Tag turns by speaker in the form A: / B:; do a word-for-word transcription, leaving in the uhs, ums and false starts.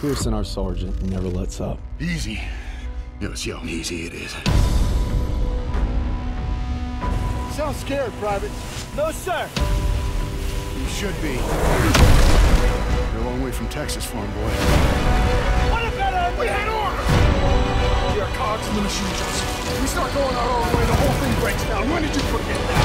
A: Pearson, our sergeant, never lets up.
B: Easy. You'll see how easy it is.
C: Sound scared, Private.
D: No, sir.
B: You should be. You're a long way from Texas, farm boy.
D: What about
B: We had order!
C: We are cogs in the machine, Johnson. We start going our own way, the whole thing breaks down. When did you forget that?